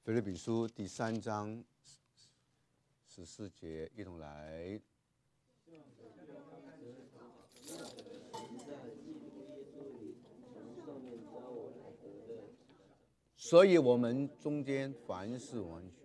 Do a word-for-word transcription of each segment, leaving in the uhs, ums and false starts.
腓立比书第三章十四节，一同来。所以我们中间凡事完全。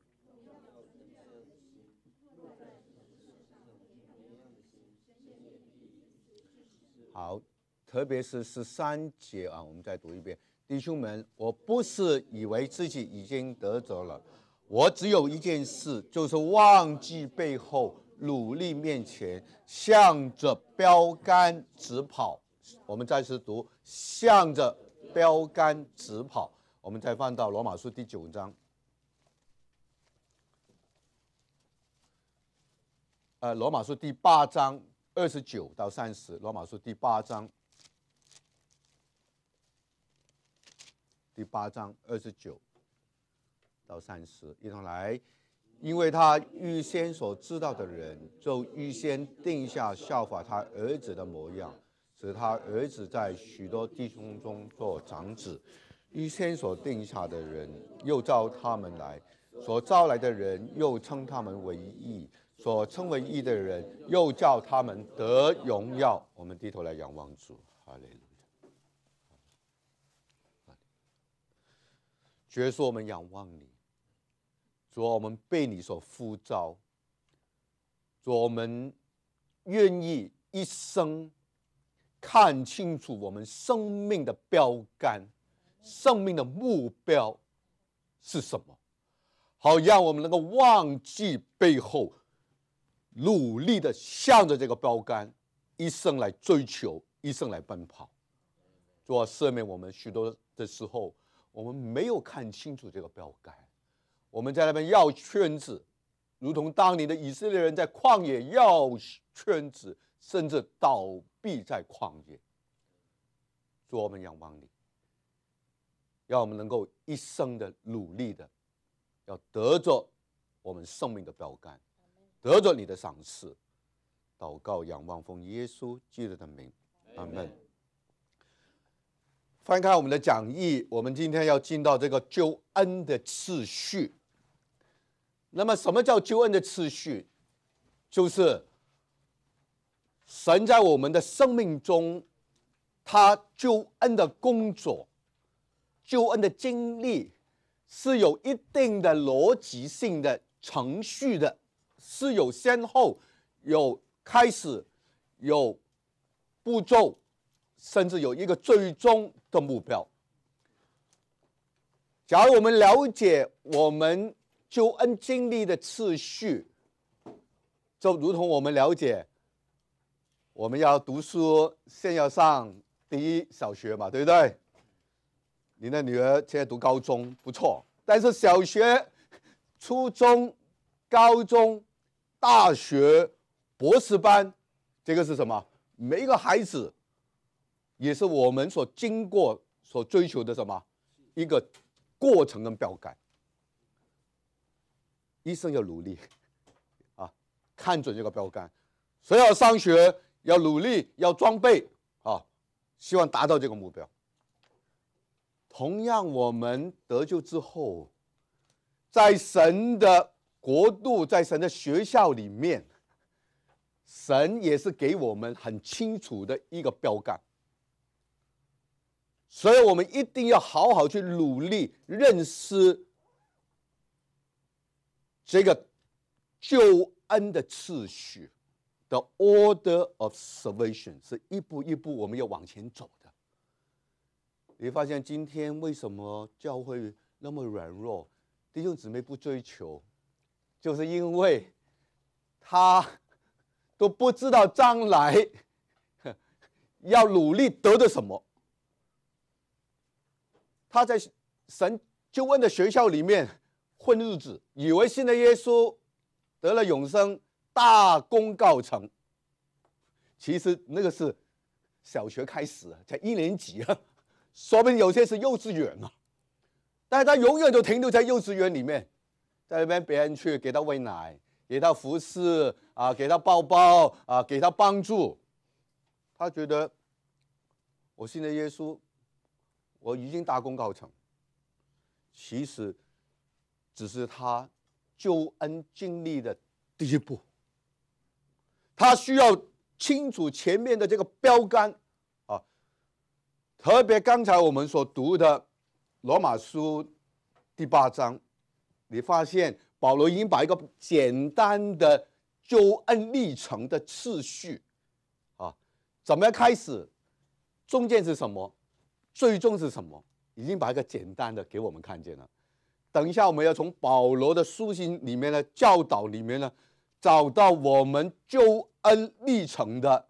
好，特别是十三节啊，我们再读一遍。弟兄们，我不是以为自己已经得着了，我只有一件事，就是忘记背后，努力面前，向着标杆直跑。我们再次读，向着标杆直跑。我们再翻到罗马书第九章，呃，罗马书第八章二十九到三十，罗马书第八章。第八章二十九到三十，一同来。因为他预先所知道的人，就预先定下效法他儿子的模样，使他儿子在许多弟兄中做长子。预先所定下的人，又召他们来；所招来的人，又称他们为义；所称为义的人，又叫他们得荣耀。我们低头来仰望主，哈利路亚。主耶稣，我们仰望你。主，我们被你所呼召。主，我们愿意一生看清楚我们生命的标杆，生命的目标是什么，好让我们能够忘记背后，努力的向着这个标杆一生来追求，一生来奔跑。主啊，赦免我们许多的时候我们没有看清楚这个标杆，我们在那边绕圈子，如同当年的以色列人在旷野绕圈子，甚至倒闭在旷野。主，我们仰望你，让我们能够一生的努力的，要得着我们生命的标杆，得着你的赏赐。祷告、仰望，奉耶稣基督的名，阿们。翻开我们的讲义，我们今天要进到这个救恩的次序。那么什么叫救恩的次序？就是神在我们的生命中，他救恩的工作，救恩的经历是有一定的逻辑性的程序的，是有先后，有开始，有步骤，甚至有一个最终的目标。假如我们了解我们救恩经历的次序，就如同我们了解我们要读书先要上第一小学嘛，对不对？你的女儿现在读高中不错，但是小学、初中、高中、大学、博士班，这个是什么？每一个孩子也是我们所经过、所追求的什么一个过程跟标杆。医生要努力啊，看准这个标杆，所以要上学，要努力，要装备啊，希望达到这个目标。同样，我们得救之后，在神的国度，在神的学校里面，神也是给我们很清楚的一个标杆。所以我们一定要好好去努力认识这个救恩的次序的 order of salvation， 是一步一步我们要往前走的。你发现今天为什么教会那么软弱，弟兄姊妹不追求，就是因为他都不知道将来要努力得的什么。他在神救恩的学校里面混日子，以为信了耶稣得了永生，大功告成。其实那个是小学开始，才一年级啊，说不定有些是幼稚园啊，但是他永远都停留在幼稚园里面，在那边别人去给他喂奶，给他服侍啊，给他抱抱啊，给他帮助，他觉得我信了耶稣，我已经大功告成。其实只是他救恩经历的第一步，他需要清楚前面的这个标杆啊。特别刚才我们所读的罗马书第八章，你发现保罗已经把一个简单的救恩历程的次序啊，怎么样开始，中间是什么，最终是什么，已经把一个简单的给我们看见了。等一下我们要从保罗的书信里面的教导里面呢，找到我们救恩历程的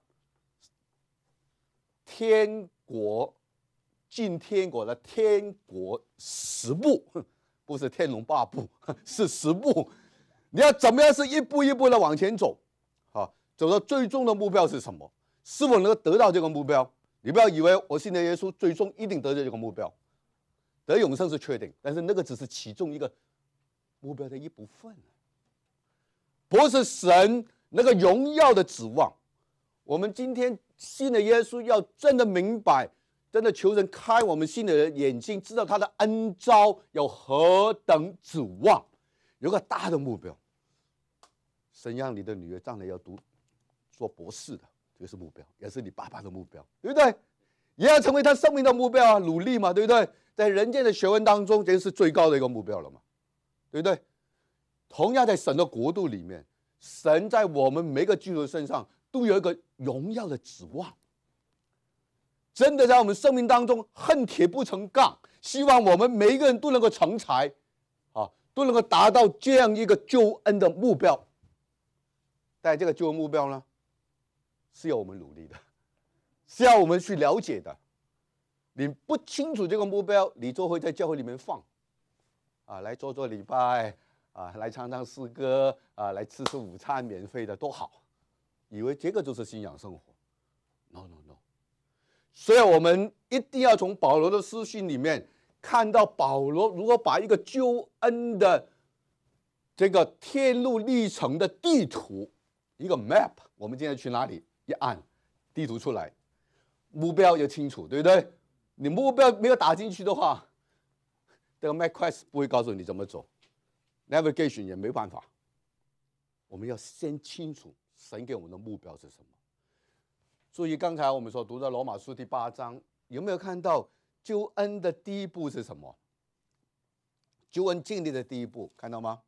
天国进天国的天国十步，不是天龙八部，是十步。你要怎么样是一步一步的往前走，啊，走到最终的目标是什么？是否能够得到这个目标？你不要以为我信的耶稣最终一定得到这个目标，得永生是确定，但是那个只是其中一个目标的一部分，不是神那个荣耀的指望。我们今天信的耶稣要真的明白，真的求神开我们心里的眼睛，知道他的恩召有何等指望，有个大的目标。神让你的女儿将来要读做博士的，这个是目标，也是你爸爸的目标，对不对？也要成为他生命的目标啊，努力嘛，对不对？在人间的学问当中，这是最高的一个目标了嘛，对不对？同样在神的国度里面，神在我们每个基督徒身上都有一个荣耀的指望，真的在我们生命当中恨铁不成钢，希望我们每一个人都能够成才啊，都能够达到这样一个救恩的目标。但这个救恩目标呢，是要我们努力的，是要我们去了解的。你不清楚这个目标，你就会在教会里面放啊，来做做礼拜啊，来唱唱诗歌啊，来吃吃午餐免费的多好，以为这个就是信仰生活。 No no no。 所以我们一定要从保罗的书信里面看到保罗如何把一个救恩的这个天路历程的地图，一个 map， 我们今天去哪里？一按地图出来，目标就清楚，对不对？你目标没有打进去的话，这个 MapQuest 不会告诉你怎么走 ，Navigation 也没办法。我们要先清楚神给我们的目标是什么。注意刚才我们所读的罗马书第八章，有没有看到救恩的第一步是什么？救恩经历的第一步，看到吗？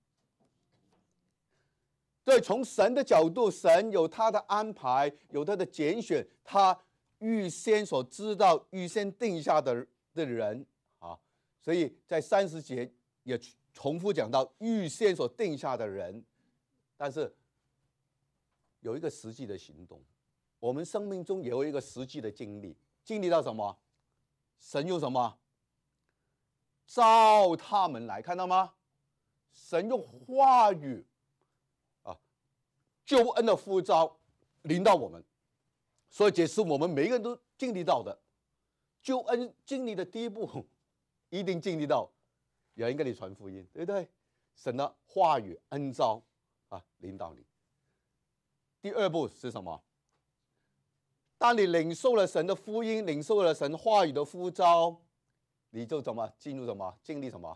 对，从神的角度，神有他的安排，有他的拣选，他预先所知道、预先定下的的人啊，所以在三十节也重复讲到预先所定下的人，但是有一个实际的行动，我们生命中也有一个实际的经历，经历到什么？神用什么？召他们来，看到吗？神用话语。 救恩的呼召临到我们，所以这是我们每一个人都经历到的。救恩经历的第一步，一定经历到有人跟你传福音，对不对？神的话语恩召啊，临到你。第二步是什么？当你领受了神的福音，领受了神话语的呼召，你就怎么进入什么？经历什么？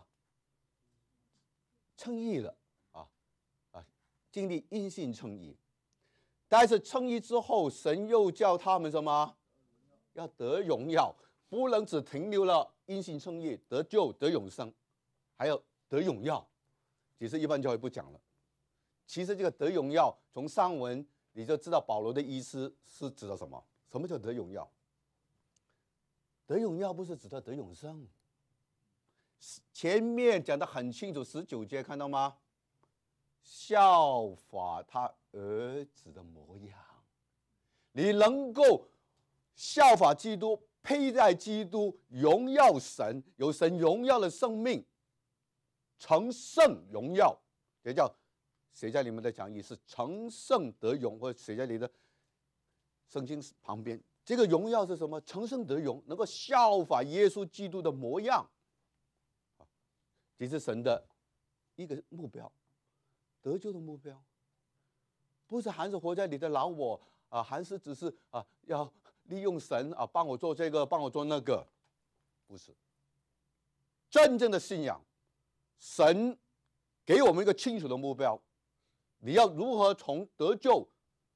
称义了。 经历因信称义，但是称义之后，神又叫他们什么？要得荣耀，不能只停留了因信称义、得救、得永生，还要得荣耀。其实一般教会不讲了。其实这个得荣耀，从上文你就知道保罗的意思是指的什么？什么叫得荣耀？得荣耀不是指的得永生。前面讲得很清楚，十九节看到吗？ 效法他儿子的模样，你能够效法基督，佩戴基督，荣耀神，有神荣耀的生命，成圣荣耀，也叫写在你们的讲义是成圣得荣，或者写在你的圣经旁边。这个荣耀是什么？成圣得荣，能够效法耶稣基督的模样，这是神的一个目标。 得救的目标，不是还是活在你的老我啊，还是只是啊要利用神啊帮我做这个，帮我做那个，不是。真正的信仰，神给我们一个清楚的目标，你要如何从得救，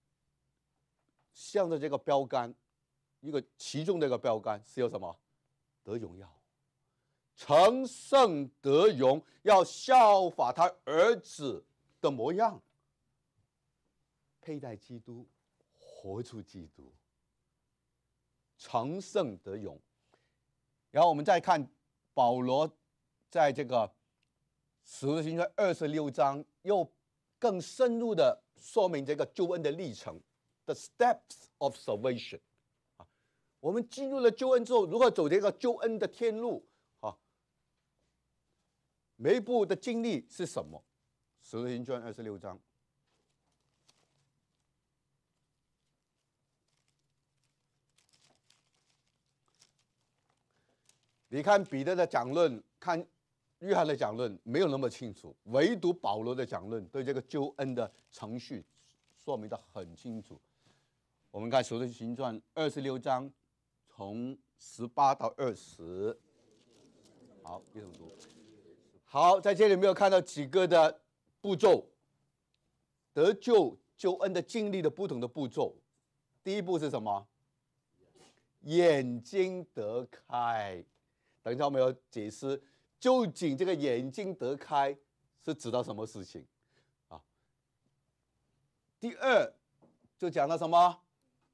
向着这个标杆，一个其中的一个标杆是有什么？得荣耀，成圣得荣，要效法他儿子的模样，佩戴基督，活出基督，成圣得荣。然后我们再看保罗在这个使徒行传二十六章，又更深入的说明这个救恩的历程 ，the steps of salvation。啊，我们进入了救恩之后，如何走这个救恩的天路？啊，每一步的经历是什么？使徒行传二十六章。你看彼得的讲论，看约翰的讲论，没有那么清楚，唯独保罗的讲论对这个救恩的程序说明得很清楚。我们看《使徒行传》二十六章，从十八到二十。好，一同读。好，在这里没有看到几个的步骤，得救救恩的经历的不同的步骤。第一步是什么？眼睛得开。等一下我们要解释，究竟这个眼睛得开是指到什么事情啊？第二就讲到什么？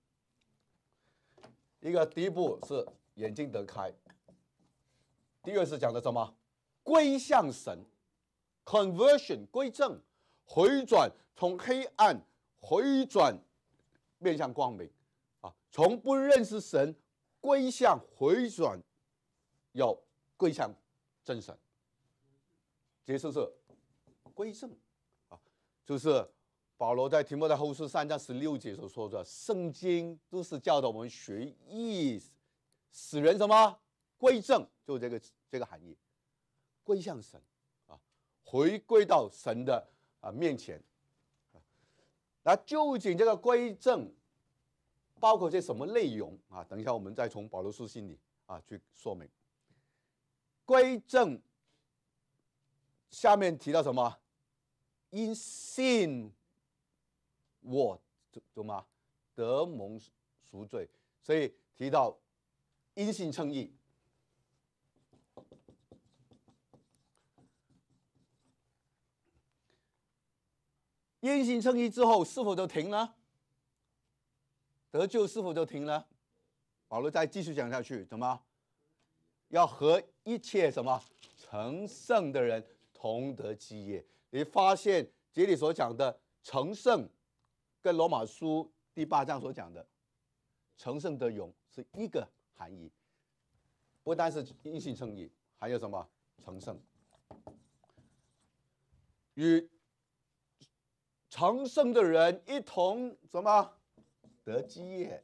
一个第一步是眼睛得开，第二是讲的什么？归向神 ，conversion 归正，回转，从黑暗回转面向光明啊，从不认识神归向回转。要归向真神，这就是归正啊，就是保罗在提摩太后书三章十六节所说的，圣经都是教导我们学义，使人什么归正，就这个这个含义，归向神啊，回归到神的啊面前。那究竟这个归正包括些什么内容啊？等一下我们再从保罗书信里啊去说明。归正下面提到什么？因信我懂吗？得蒙赎罪，所以提到因信称义。因信称义之后，是否就停了？得救是否就停了？保罗再继续讲下去，怎么？要和一切什么成圣的人同得基业。你发现这里所讲的成圣，跟罗马书第八章所讲的成圣得荣是一个含义，不单是因信称义，还有什么成圣，与成圣的人一同什么得基业，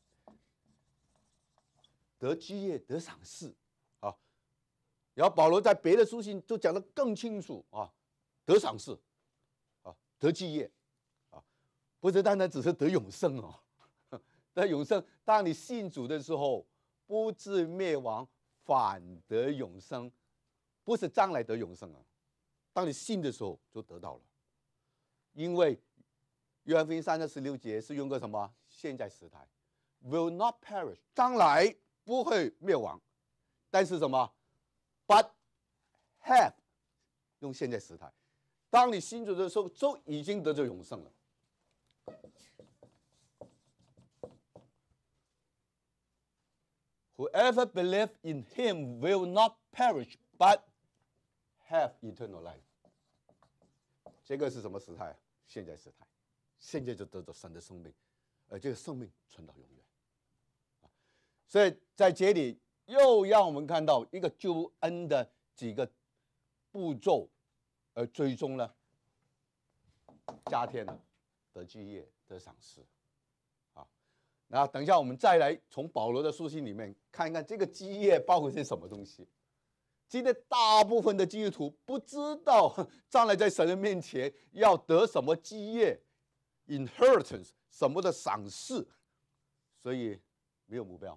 得基业，得赏赐。然后保罗在别的书信都讲得更清楚啊，得赏赐，啊，得基业，啊，不是单单只是得永生哦，得永生。当你信主的时候，不至灭亡，反得永生，不是将来得永生啊。当你信的时候就得到了，因为约翰福音三章十六节是用个什么现在时态 ，will not perish， 将来不会灭亡，但是什么？ But have 用现在时态，当你信主的时候，就已经得着永生了。Whoever believes in him will not perish, but have eternal life。这个是什么时态？现在时态，现在就得着神的生命，而这个生命存到永远。所以在这里。 又让我们看到一个救恩的几个步骤，而最终呢，加添了得基业、得赏赐，啊，那等一下我们再来从保罗的书信里面看一看这个基业包括些什么东西。今天大部分的基督徒不知道将来在神的面前要得什么基业 ，inheritance 什么的赏赐，所以没有目标。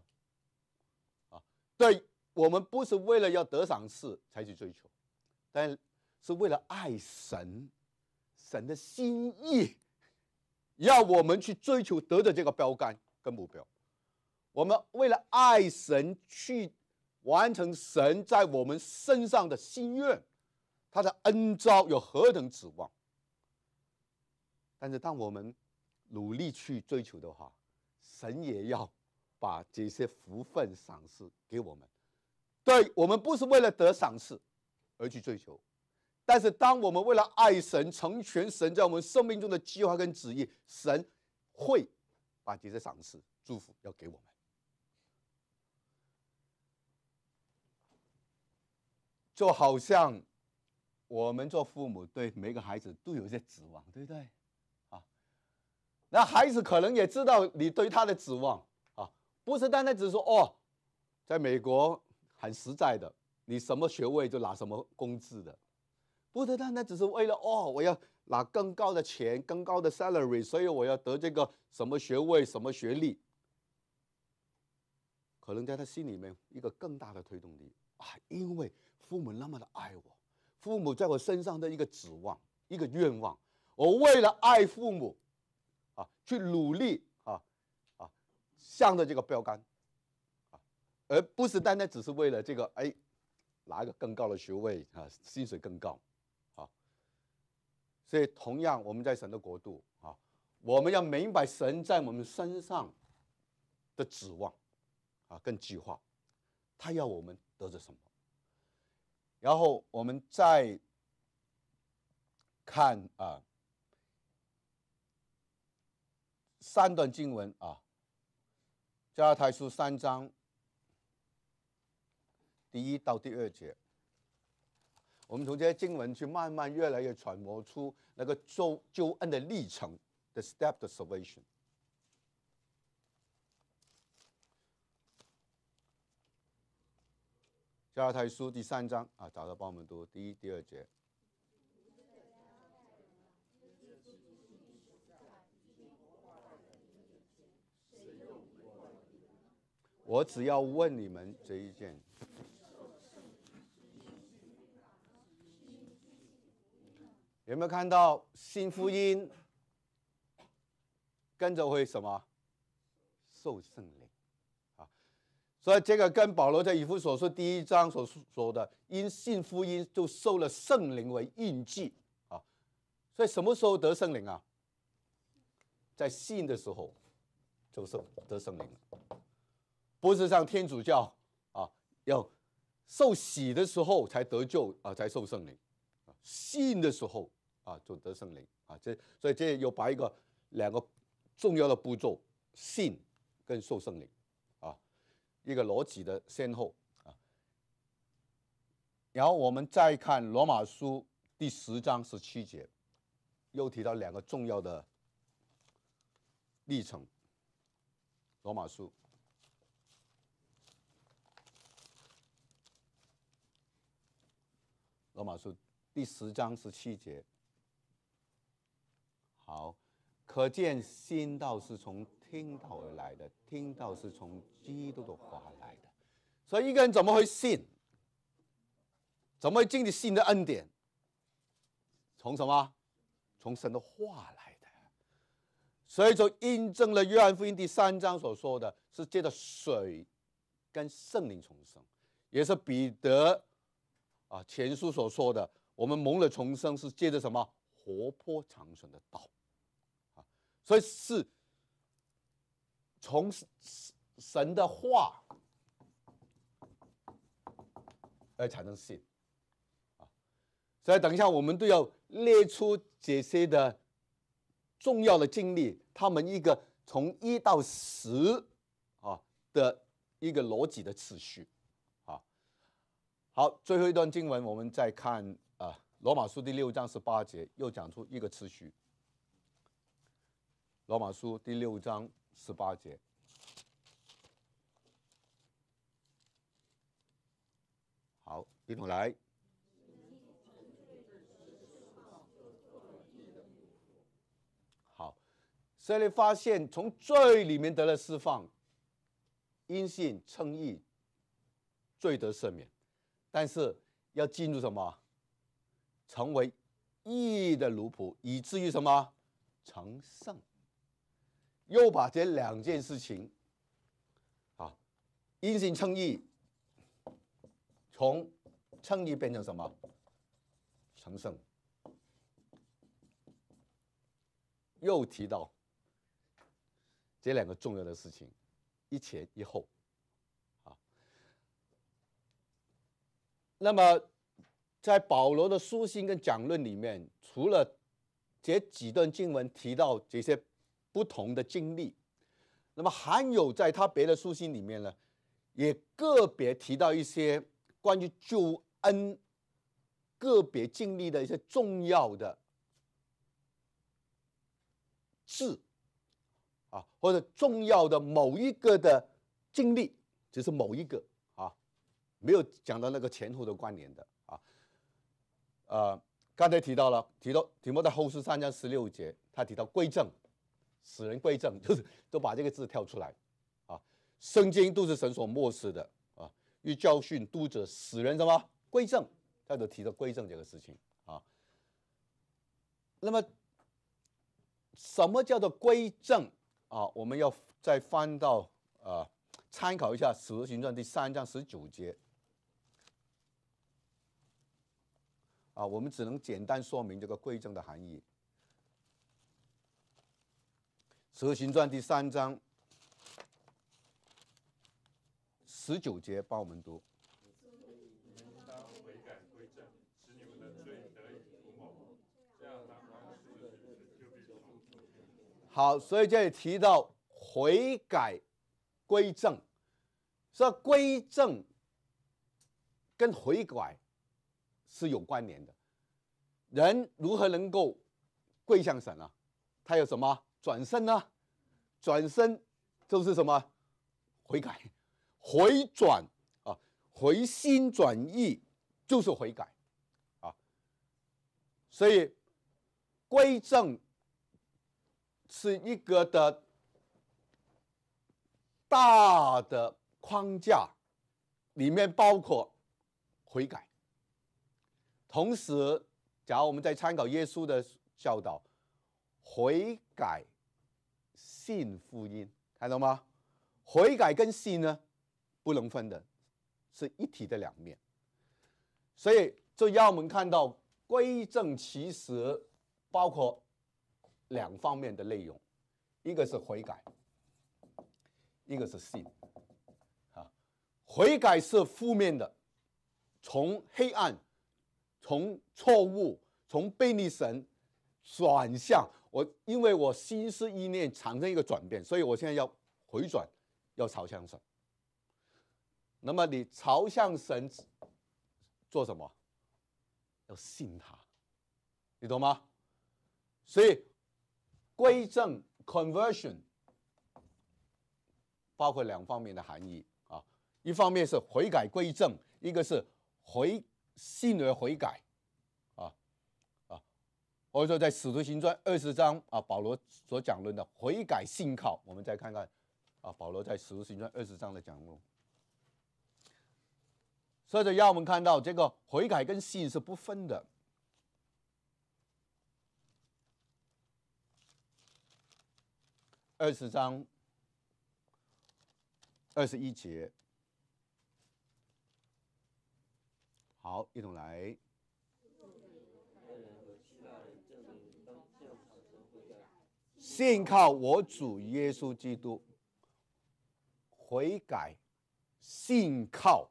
对我们不是为了要得赏赐才去追求，但是为了爱神，神的心意，要我们去追求得着这个标杆跟目标。我们为了爱神，去完成神在我们身上的心愿，他的恩召有何等指望？但是当我们努力去追求的话，神也要把这些福分赏赐给我们。对，我们不是为了得赏赐而去追求，但是当我们为了爱神，成全神在我们生命中的计划跟旨意，神会把这些赏赐祝福要给我们。就好像我们做父母对每个孩子都有一些指望，对不对？啊，那孩子可能也知道你对他的指望啊，不是单单只是说哦，在美国很实在的，你什么学位就拿什么工资的，不是单单只是为了哦，我要拿更高的钱、更高的 salary， 所以我要得这个什么学位、什么学历。可能在他心里面一个更大的推动力啊，因为父母那么的爱我，父母在我身上的一个指望、一个愿望，我为了爱父母啊，去努力啊啊，向着这个标杆啊，而不是单单只是为了这个哎，拿一个更高的学位啊，薪水更高啊。所以同样，我们在神的国度啊，我们要明白神在我们身上的指望啊，跟计划，他要我们得着什么。然后我们再看啊三段经文啊，加拉太书三章第一到第二节，我们从这些经文去慢慢越来越揣摩出那个救救恩的历程 ，the step of salvation。加拉太书第三章啊，找到帮我们读第一、第二节。我只要问你们这一件，有没有看到信福音跟着会什么？受圣灵啊！所以这个跟保罗在以弗所书第一章所说的，因信福音就受了圣灵为印记啊。所以什么时候得圣灵啊？在信的时候就是得圣灵了。不是像天主教啊，要受洗的时候才得救啊，才受圣灵。信的时候啊，就得圣灵啊。这所以这有把一个两个重要的步骤，信跟受圣灵啊，一个逻辑的先后啊。然后我们再看罗马书第十章十七节，又提到两个重要的历程。罗马书。罗马书第十章十七节，好，可见信道是从听道而来的，听道是从基督的话来的。所以一个人怎么会信？怎么会经历信的恩典？从什么？从神的话来的。所以就印证了约翰福音第三章所说的，是借着水跟圣灵重生，也是彼得啊，前书所说的，我们蒙了重生是借着什么？活泼长存的道啊，所以是从神的话而产生信啊。所以等一下我们都要列出这些的重要的经历，他们一个从一到十啊的一个逻辑的次序。好，最后一段经文，我们再看啊，呃《罗马书》第六章十八节，又讲出一个次序。罗马书第六章十八节，好，一同来。好，所以你发现从罪里面得了释放，因信称义，罪得赦免。但是要进入什么？ 成为义的奴仆，以至于什么成圣。又把这两件事情，啊，因信称义，从称义变成什么成圣。又提到这两个重要的事情，一前一后，啊，那么在保罗的书信跟讲论里面，除了这几段经文提到这些不同的经历，那么还有在他别的书信里面呢，也个别提到一些关于救恩个别经历的一些重要的字啊，或者重要的某一个的经历，只是某一个啊，没有讲到那个前后的关联的啊。呃，刚才提到了，提到提摩太后书三章十六节，他提到归正，使人归正，就是都把这个字跳出来啊。圣经都是神所默示的啊，欲教训读者，使人什么归正，他都提到归正这个事情啊。那么什么叫做归正啊？我们要再翻到呃，参考一下《使徒行传》第三章十九节啊，我们只能简单说明这个归正的含义。《使徒行传》第三章十九节，帮我们读。好，所以这里提到悔改归正，说归正跟悔改是有关联的。人如何能够归向神啊？他有什么转身呢？转身就是什么悔改，回转啊，回心转意就是悔改啊。所以归正是一个的大的框架，里面包括悔改。同时，假如我们在参考耶稣的教导，悔改、信福音，看到吗？悔改跟信呢不能分的，是一体的两面。所以，这让我们看到归正其实包括两方面的内容，一个是悔改，一个是信。啊，悔改是负面的，从黑暗、从错误、从背逆神转向我，因为我心思意念产生一个转变，所以我现在要回转，要朝向神。那么你朝向神做什么？要信他，你懂吗？所以归正 conversion 包括两方面的含义啊，一方面是悔改归正，一个是回信而悔改啊啊，或者说在使徒行传二十章啊，保罗所讲论的悔改信靠，我们再看看啊，保罗在使徒行传二十章的讲论。所以这让我们看到这个悔改跟信是不分的。二十章二十一节，好，一同来。信靠我主耶稣基督，悔改，信靠，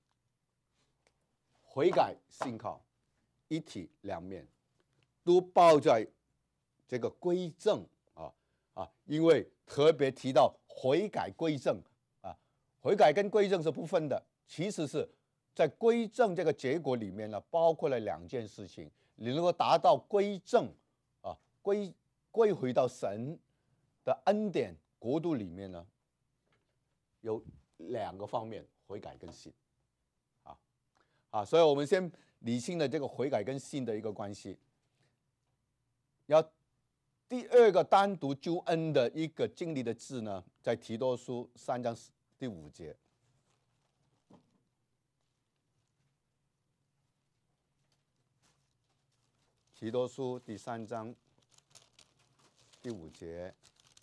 悔改，信靠，一体两面，都包在这个归正啊啊，因为特别提到悔改归正啊，悔改跟归正是不分的，其实是在归正这个结果里面呢，包括了两件事情，你能够达到归正啊，归归回到神的恩典国度里面呢，有两个方面，悔改跟信啊啊，所以我们先理清了这个悔改跟信的一个关系。要第二个单独救恩的一个经历的字呢，在提多书三章第五节。 提多书第三章第五节，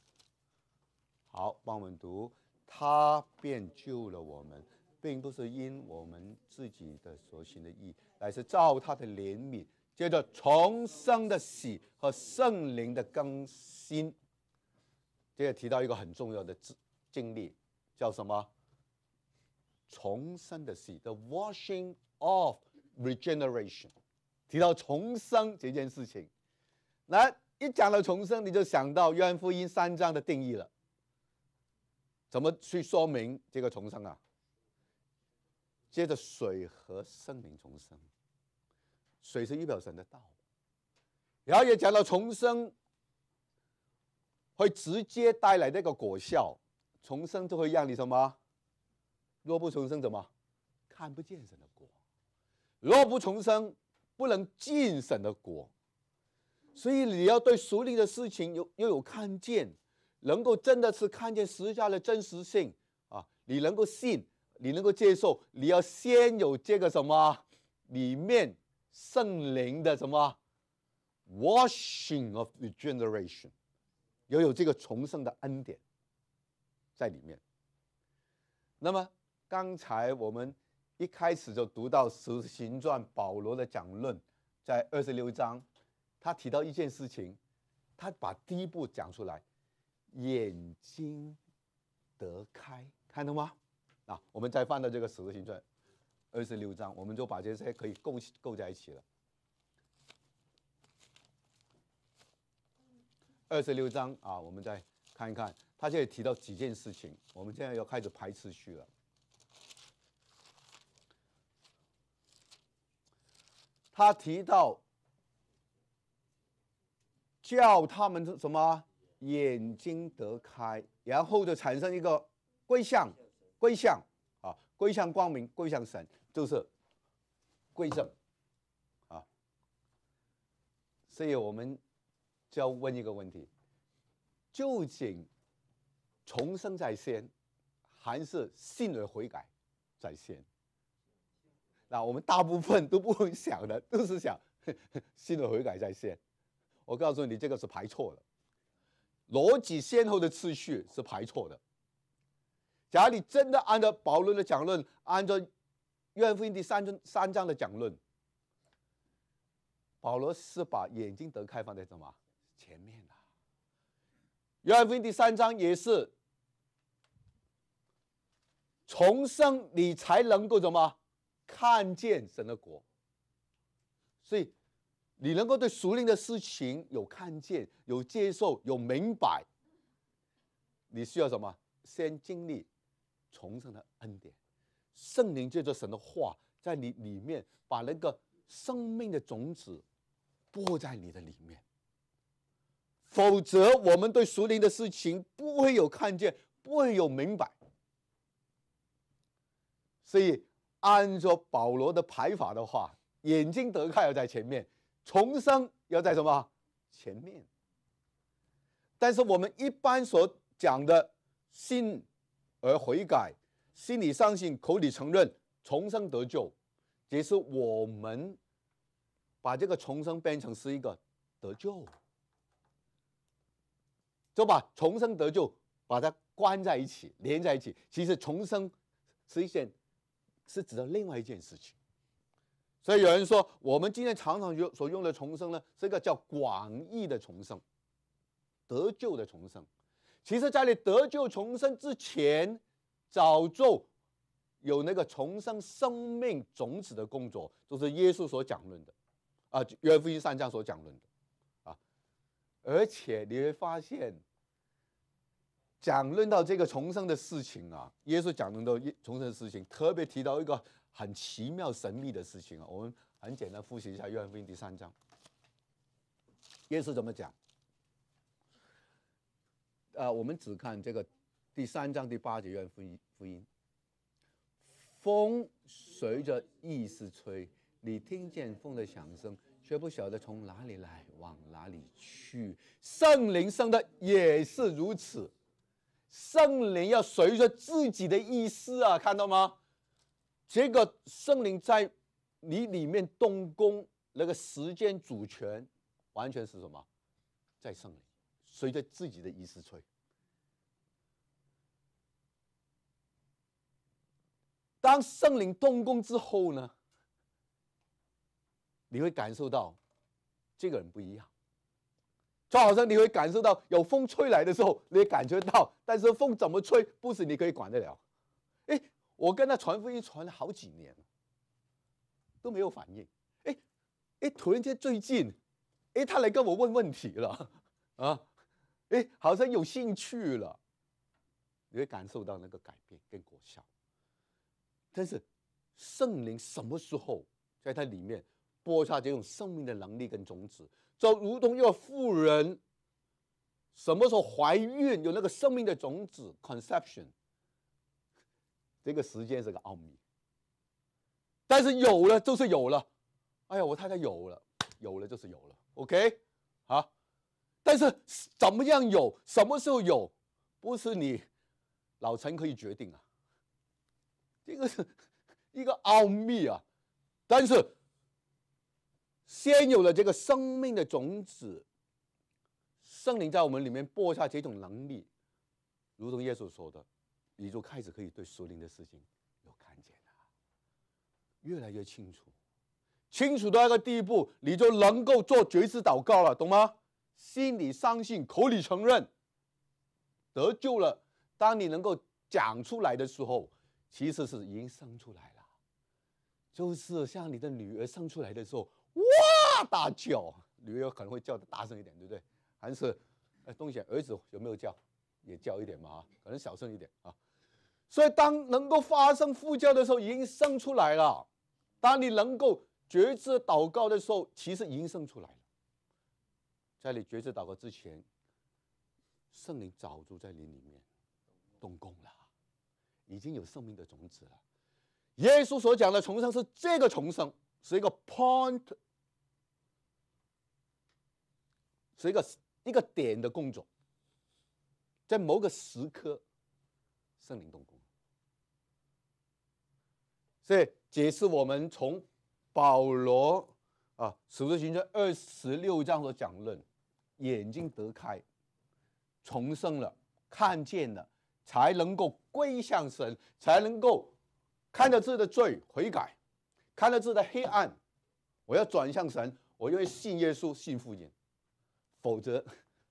好，帮我们读。他便救了我们，并不是因我们自己的所行的义，乃是照他的怜悯，接着重生的喜和圣灵的更新。这也提到一个很重要的经历，叫什么？重生的喜 ，the washing of regeneration。提到重生这件事情，那一讲到重生，你就想到约翰福音三章的定义了。怎么去说明这个重生啊？接着水和圣灵重生，水是预表神的道，然后也讲到重生会直接带来那个果效，重生就会让你什么？若不重生，怎么看不见神的国？若不重生，不能进神的国。所以你要对属灵的事情有又有看见，能够真的是看见十字架的真实性啊！你能够信，你能够接受，你要先有这个什么里面圣灵的什么 washing of regeneration， 要有这个重生的恩典在里面。那么刚才我们一开始就读到使徒行传保罗的讲论，在二十六章，他提到一件事情，他把第一步讲出来，眼睛得开，看到吗？啊，我们再翻到这个使徒行传二十六章，我们就把这些可以构构在一起了。二十六章啊，我们再看一看，他这里提到几件事情，我们现在要开始排次序了。他提到叫他们什么眼睛得开，然后就产生一个归向，归向啊，归向光明，归向神，就是归正啊。所以我们就要问一个问题：究竟重生在先，还是信而悔改在先？那我们大部分都不会想的，都是想信而悔改在先。我告诉你，这个是排错了，逻辑先后的次序是排错的。假如你真的按照保罗的讲论，按照约翰福音第三章三章的讲论，保罗是把眼睛得开放在什么前面的、啊？约翰福音第三章也是重生，你才能够怎么？看见神的国，所以你能够对属灵的事情有看见、有接受、有明白，你需要什么？先经历重生的恩典，圣灵借着神的话在你里面，把那个生命的种子播在你的里面。否则，我们对属灵的事情不会有看见，不会有明白。所以。按照保罗的排法的话，眼睛得开要在前面，重生要在什么前面？但是我们一般所讲的信而悔改，心里相信，口里承认，重生得救，也是我们把这个重生变成是一个得救，就把重生得救把它关在一起，连在一起。其实重生是一件。是指的另外一件事情，所以有人说，我们今天常常用所用的重生呢，是一个叫广义的重生，得救的重生。其实，在你得救重生之前，早就有那个重生生命种子的工作，就是耶稣所讲论的，啊，约翰福音三章所讲论的，啊，而且你会发现。讲论到这个重生的事情啊，耶稣讲论到重生的事情，特别提到一个很奇妙神秘的事情啊。我们很简单复习一下约翰福音第三章，耶稣怎么讲？呃，我们只看这个第三章第八节约翰福音福音，风随着意思吹，你听见风的响声，却不晓得从哪里来，往哪里去。圣灵生的也是如此。圣灵要随着自己的意思啊，看到吗？这个圣灵在你里面动工， 那个时间主权完全是什么？在圣灵，随着自己的意思吹。当圣灵动工之后呢，你会感受到这个人不一样，就好像你会感受到有风吹来的时候，你也感觉到，但是风怎么吹不是你可以管得了。哎，我跟他传福音传了好几年都没有反应，哎哎，突然间最近，哎，他来跟我问问题了啊，哎，好像有兴趣了，你会感受到那个改变跟果效。但是圣灵什么时候在他里面播下这种生命的能力跟种子，就如同一个妇人什么时候怀孕有那个生命的种子 conception， 这个时间是个奥秘，但是有了就是有了。哎呀，我太太有了，有了就是有了 ，OK 啊？但是怎么样有，什么时候有，不是你老陈可以决定啊，这个是一个奥秘啊。但是先有了这个生命的种子，圣灵在我们里面播下这种能力，如同耶稣说的，你就开始可以对属灵的事情有看见了，越来越清楚，清楚到一个地步，你就能够做决志祷告了，懂吗？心里相信，口里承认，得救了。当你能够讲出来的时候，其实是已经生出来了，就是像你的女儿生出来的时候，哇大叫，女儿可能会叫的大声一点，对不对？还是哎，东西儿子有没有叫？也叫一点嘛，可能小声一点啊。所以当能够发生呼叫的时候，已经生出来了。当你能够决志祷告的时候，其实已经生出来了。在你决志祷告之前，圣灵早就在你里面动工了，已经有生命的种子了。耶稣所讲的重生是这个重生，是一个 point， 是一个一个点的工作，在某个时刻，圣灵动工。所以解释我们从保罗啊《使徒行传》二十六章所讲论，眼睛得开，重生了，看见了，才能够归向神，才能够看到自己的罪悔改，看到自己的黑暗，我要转向神，我因为信耶稣信福音，否则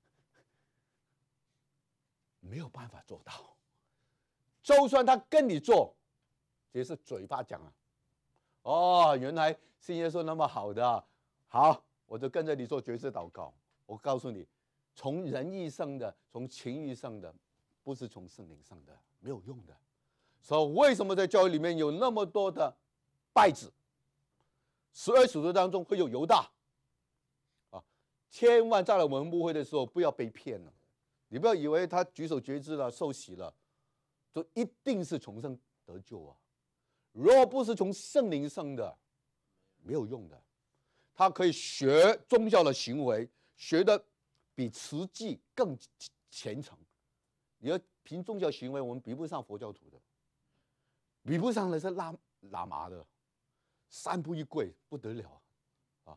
没有办法做到。就算他跟你做，只是嘴巴讲啊，哦，原来信耶稣那么好的，好，我就跟着你做决志祷告。我告诉你，从人意上的，从情欲上的，不是从圣灵上的，没有用的。所以为什么在教会里面有那么多的败子？十二使徒当中会有犹大啊，千万在我们牧会的时候不要被骗了。你不要以为他举手决志了、受洗了，就一定是重生得救啊！若不是从圣灵上的，没有用的。他可以学宗教的行为，学的比实际更虔诚。你要凭宗教行为，我们比不上佛教徒的，比不上那些喇喇嘛的，三步一跪不得了啊！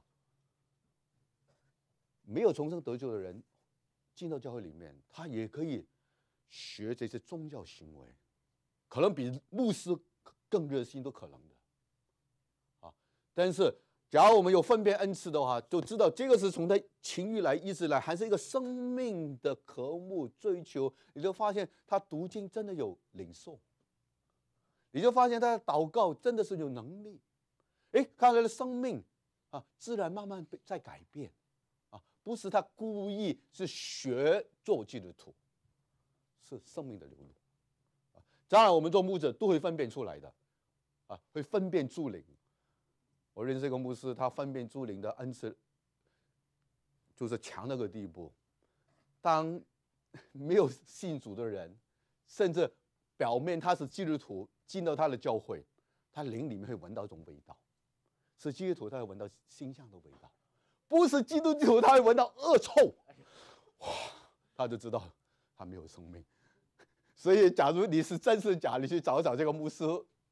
没有重生得救的人进到教会里面，他也可以学这些宗教行为，可能比牧师更热心都可能的啊！但是假如我们有分辨恩赐的话，就知道这个是从他情欲来、意志来，还是一个生命的渴慕追求。你就发现他读经真的有领受，你就发现他的祷告真的是有能力。哎，看他的生命啊，自然慢慢在改变啊，不是他故意是学做基督徒，是生命的流露啊。当然，我们做牧者都会分辨出来的啊，会分辨诸灵。我认识一个牧师，他分辨诸灵的恩赐就是强到个地步，当没有信主的人，甚至表面他是基督徒，进到他的教会，他灵里面会闻到一种味道，是基督徒他会闻到馨香的味道，不是基督徒他会闻到恶臭，哇，他就知道他没有生命。所以假如你是真是假，你去找找这个牧师，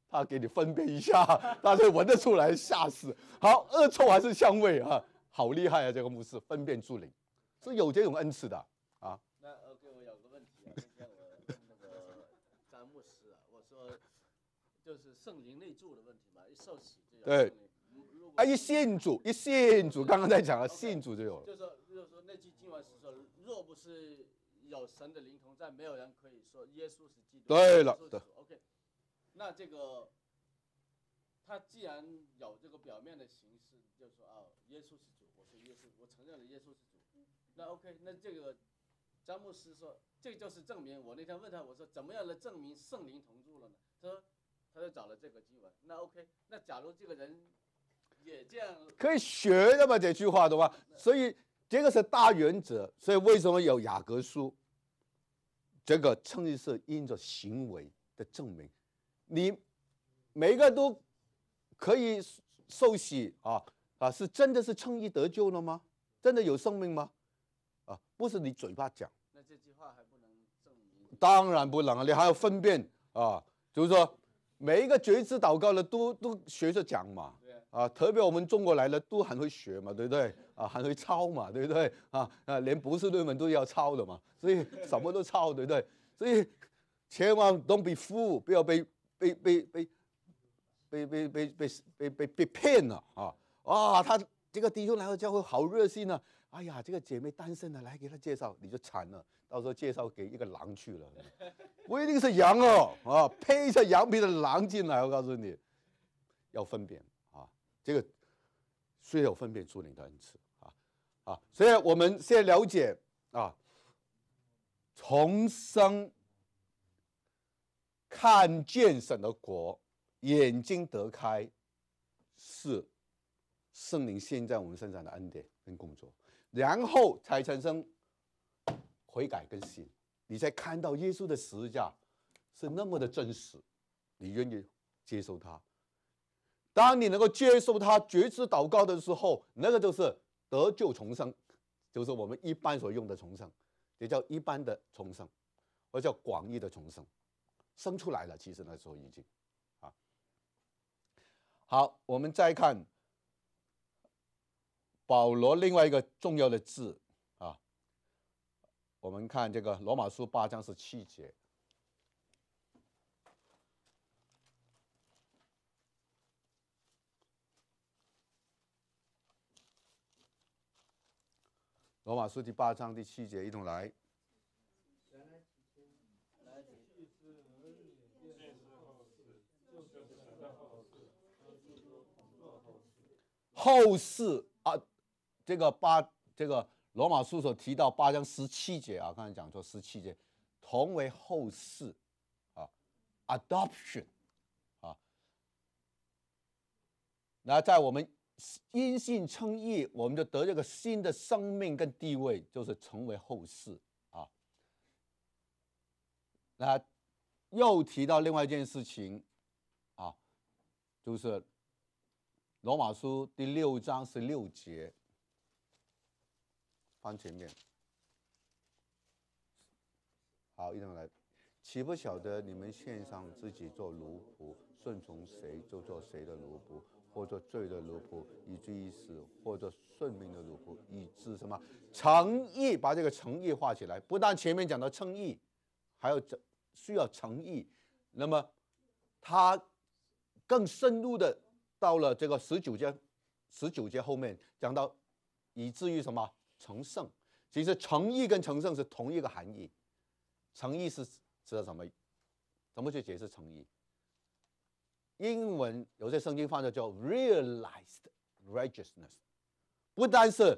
他给你分辨一下，大家闻得出来，吓死。好，恶臭还是香味啊？好厉害啊！这个牧师分辨诸灵，是有这种恩赐的啊。 那 OK， 我有个问题啊，那天我问那个张牧师啊，我说就是圣灵内住的问题嘛，一受洗就有对圣灵。 啊，一信主，一信主，刚刚在讲了，信主就有了。 就是说，就是说那句经文是说，若不是有神的灵同在，没有人可以说耶稣是基督。 对了，对。 OK， 那这个他既然有这个表面的形式，就是说啊，耶稣是主，我是耶稣，我承认了耶稣是主。那 OK， 那这个张牧师说，这就是证明。我那天问他，我说怎么样来证明圣灵同住了呢？他说，他就找了这个经文。那 OK， 那假如这个人也这样， 可以学的嘛？这句话的话，所以这个是大原则。所以为什么有雅各书？这个称义是因着行为的证明。你每个都可以受洗啊啊，是真的是称义得救了吗？真的有生命吗？啊，不是你嘴巴讲。 那这句话还不能证明？ 当然不能啊，你还要分辨啊，就是说每一个觉知祷告的都都学着讲嘛。啊，特别我们中国来的都很会学嘛，对不对？啊，很会抄嘛，对不对？啊啊，连博士论文都要抄的嘛，所以什么都抄，对不对？所以千万 don't be fool， 不要被被被被被被被被被被被骗了啊！啊，他这个弟兄来到教会好热心啊！哎呀，这个姐妹单身的，来给他介绍，你就惨了，到时候介绍给一个狼去了，不一定是羊哦，啊，披着羊皮的狼进来，我告诉你，要分辨。这个虽有分辨出灵的恩赐啊啊，所以我们现在了解啊，重生看见神的国，眼睛得开，是圣灵现在我们身上的恩典跟工作，然后才产生悔改跟信，你才看到耶稣的十字架是那么的真实，你愿意接受它。当你能够接受他觉知祷告的时候，那个就是得救重生，就是我们一般所用的重生，也叫一般的重生，或叫广义的重生，生出来了。其实那时候已经啊。好，我们再看保罗另外一个重要的字啊，我们看这个罗马书八章十七节。罗马书第八章第七节，一同来。后世啊，这个八这个罗马书所提到八章十七节啊，刚才讲说十七节，同为后世啊 ，adoption 啊。那在我们因信称义，我们就得这个新的生命跟地位，就是成为后世啊。那又提到另外一件事情啊，就是罗马书第六章十六节，翻前面。好，一同来。岂不晓得你们献上自己做奴仆，顺从谁就做谁的奴仆？或者罪的奴仆，以至于死；或者顺命的奴仆，以致什么诚意？把这个诚意画起来。不但前面讲到称义，还有需要诚意。那么他更深入的到了这个十九节，十九节后面讲到，以至于什么成圣。其实诚意跟成圣是同一个含义。诚意是指的什么？怎么去解释诚意？英文有些圣经翻译叫 realized righteousness， 不单是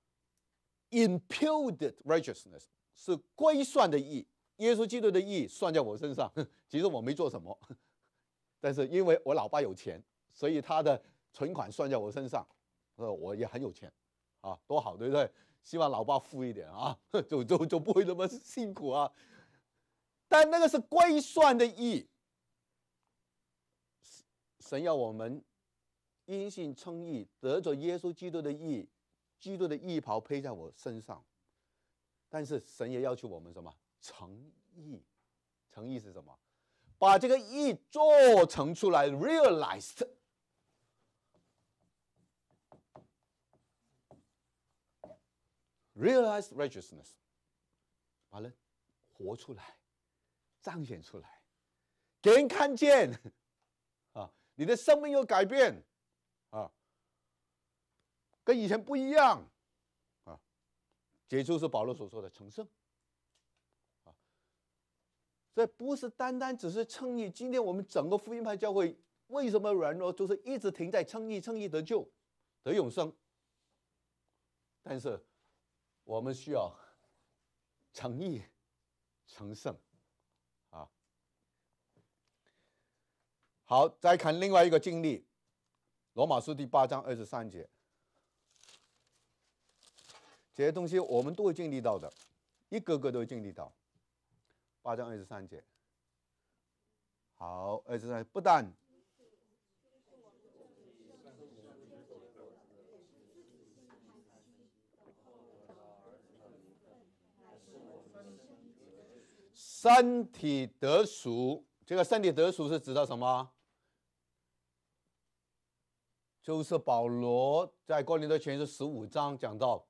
imputed righteousness， 是归算的义。耶稣基督的义算在我身上，其实我没做什么，但是因为我老爸有钱，所以他的存款算在我身上，我也很有钱啊，多好，对不对？希望老爸富一点啊，就就就不会那么辛苦啊。但那个是归算的义。神要我们因信称义，得着耶稣基督的义，基督的义袍披在我身上。但是神也要求我们什么？诚意。诚意是什么？ 把这个义做成出来 ，realized。realized righteousness， 把人活出来，彰显出来，给人看见啊，你的生命有改变啊，跟以前不一样啊。这就是保罗所说的成圣啊。所以不是单单只是称义。今天我们整个福音派教会为什么软弱，就是一直停在称义、称义得救、得永生。但是我们需要成义、成圣啊。好，再看另外一个经历，罗马书第八章二十三节，这些东西我们都会经历到的，一个个都会经历到。八章二十三节，好，二十三不但身体得赎，这个身体得赎是指的什么？就是保罗在哥林多前书十五章讲到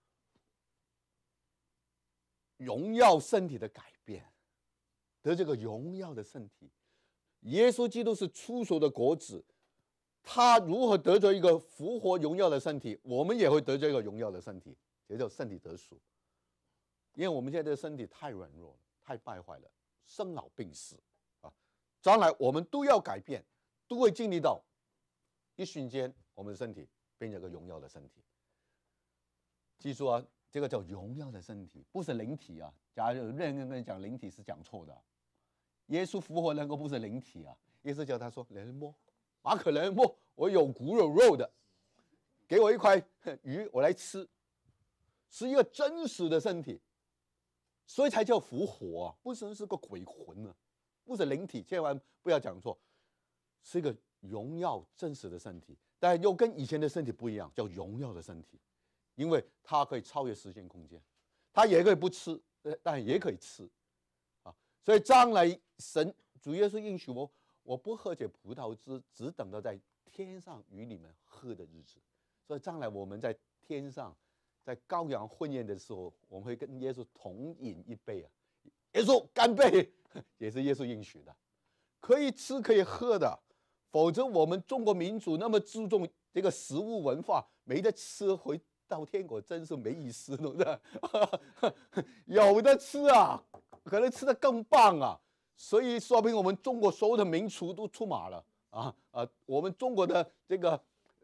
荣耀身体的改变，得这个荣耀的身体。耶稣基督是初熟的果子，他如何得着一个复活荣耀的身体，我们也会得着一个荣耀的身体，也叫身体得赎。因为我们现在的身体太软弱了，太败坏了，生老病死啊，将来我们都要改变，都会经历到一瞬间，我们的身体变成一个荣耀的身体。记住啊，这个叫荣耀的身体，不是灵体啊。假如任何人讲灵体是讲错的。耶稣复活能够不是灵体啊，耶稣叫他说：“来摸，马可来摸，我有骨有肉的，给我一块鱼，我来吃，是一个真实的身体，所以才叫复活啊，不是是个鬼魂啊，不是灵体，千万不要讲错，是一个荣耀真实的身体，但又跟以前的身体不一样，叫荣耀的身体，因为它可以超越时间空间，它也可以不吃，但也可以吃。”所以将来神主耶稣应许我，我不喝这葡萄汁，只等到在天上与你们喝的日子。所以将来我们在天上，在羔羊婚宴的时候，我们会跟耶稣同饮一杯啊。耶稣干杯，也是耶稣应许的，可以吃可以喝的。否则我们中国民族那么注重这个食物文化，没得吃回到天国真是没意思，对不对？有的吃啊。可能吃的更棒啊，所以说明我们中国所有的名厨都出马了啊啊！我们中国的这个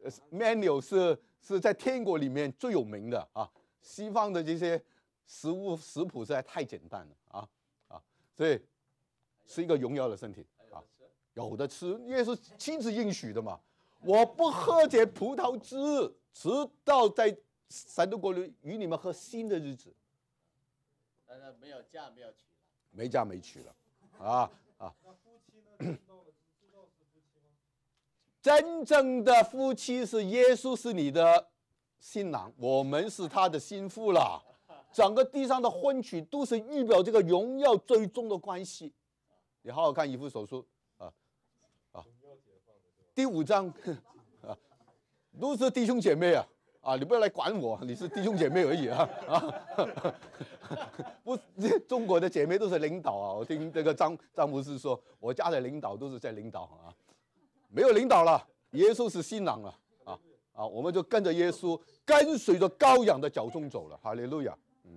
menu 是是在天国里面最有名的啊，西方的这些食物食谱实在太简单了啊啊！所以是一个荣耀的身体啊，有的吃，耶稣亲自应许的嘛，我不喝这葡萄汁，直到在神的国里与你们喝新的日子。 但是没有嫁没有娶。 没嫁没娶了，啊啊！ 那夫妻呢？知道了，知道是夫妻吗？ 真正的夫妻是耶稣是你的新郎，我们是他的心腹了。整个地上的婚娶都是预表这个荣耀最终的关系。你好好看以弗所书啊啊，第五章啊，都是弟兄姐妹啊。啊，你不要来管我，你是弟兄姐妹而已啊！啊，不，中国的姐妹都是领导啊！我听这个张张牧师说，我家的领导都是在领导啊，没有领导了，耶稣是新郎了啊啊！我们就跟着耶稣，跟随着羔羊的脚踪走了，哈利路亚！嗯。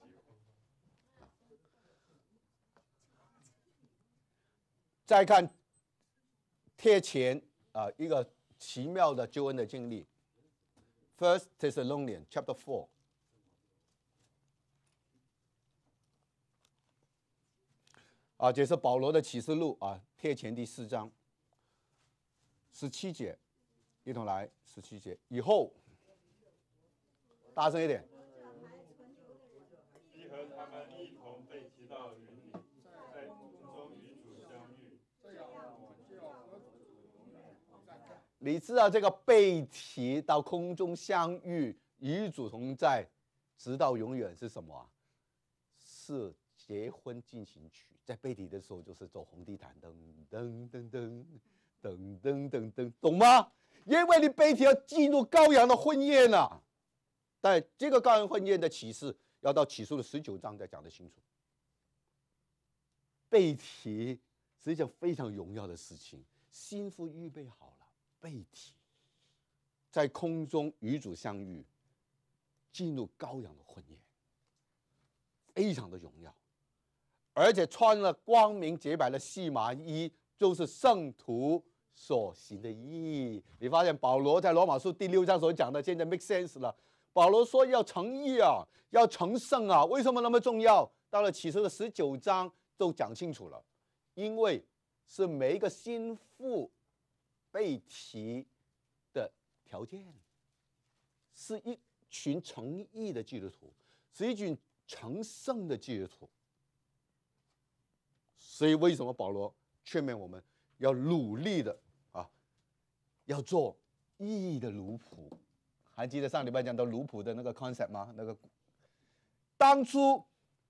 再看贴前啊，一个奇妙的救恩的经历。First Thessalonians chapter four， 啊，这是保罗的启示录啊，贴前第四章十七节，一同来十七节以后，大声一点。 必和他们一同被提到云里，在空中与主相遇。 你知道这个被提到空中相遇，与主同在，直到永远是什么啊？是结婚进行曲，在背题的时候就是走红地毯，噔噔噔噔噔噔噔噔，懂吗？因为你背题要进入羔羊的婚宴了、啊，但这个羔羊婚宴的启示要到启示的十九章才讲得清楚。背题是一件非常荣耀的事情，心腹预备好了，背题在空中与主相遇，进入羔羊的婚宴，非常的荣耀，而且穿了光明洁白的细麻衣，就是圣徒所行的义。你发现保罗在罗马书第六章所讲的，现在 make sense 了。保罗说要成义啊，要成圣啊，为什么那么重要？到了启示的十九章都讲清楚了，因为是每一个心腹被提的条件，是一群成义的基督徒，是一群成圣的基督徒。所以为什么保罗劝勉我们要努力的啊，要做义的奴仆？还记得上礼拜讲到奴仆的那个 concept 吗？那个当初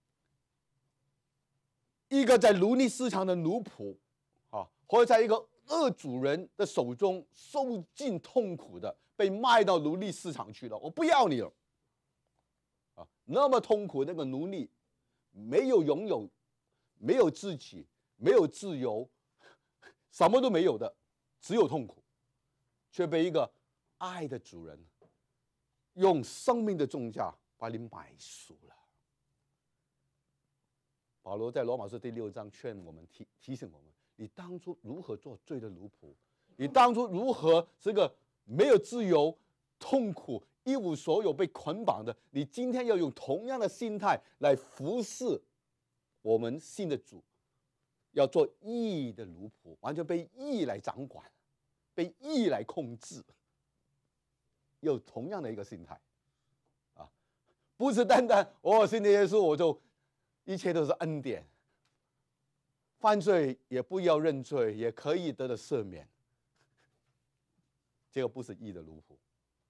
一个在奴隶市场的奴仆啊，或者在一个恶主人的手中受尽痛苦的，被卖到奴隶市场去了，我不要你了啊！那么痛苦，那个奴隶没有拥有，没有自己，没有自由，什么都没有的，只有痛苦，却被一个爱的主人用生命的重价把你买赎了。保罗在罗马书第六章劝我们，提提醒我们：你当初如何做罪的奴仆？你当初如何是个没有自由、痛苦、一无所有、被捆绑的？你今天要用同样的心态来服侍我们信的主，要做义的奴仆，完全被义来掌管，被义来控制。有同样的一个心态，啊，不是单单我信的耶稣，我就一切都是恩典，犯罪也不要认罪，也可以得到赦免。这个不是义的奴仆。